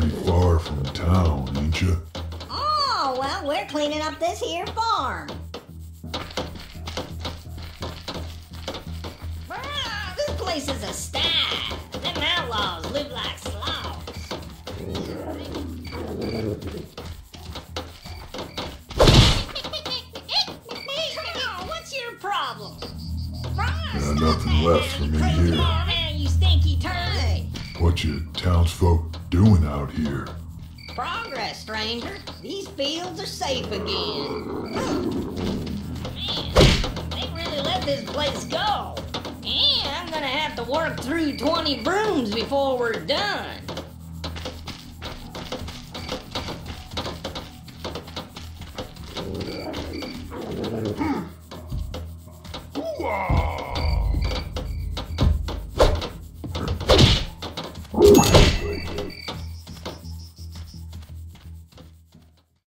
Pretty far from town, ain't you? Oh, well, we're cleaning up this here farm. This place is a sty. Them outlaws live like sloths. What's your problem? Got nothing left for me here. Man, you stinky turd. What you townsfolk doing out here? Progress, stranger. These fields are safe again. Man, they really let this place go. And I'm gonna have to work through 20 brooms before we're done. Ooh-ah!